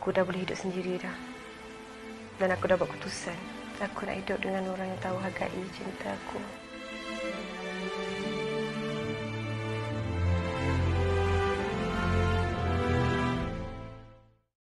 Aku dah boleh hidup sendiri dah. Dan aku dah buat keputusan. Aku nak hidup dengan orang yang tahu hargai cinta aku.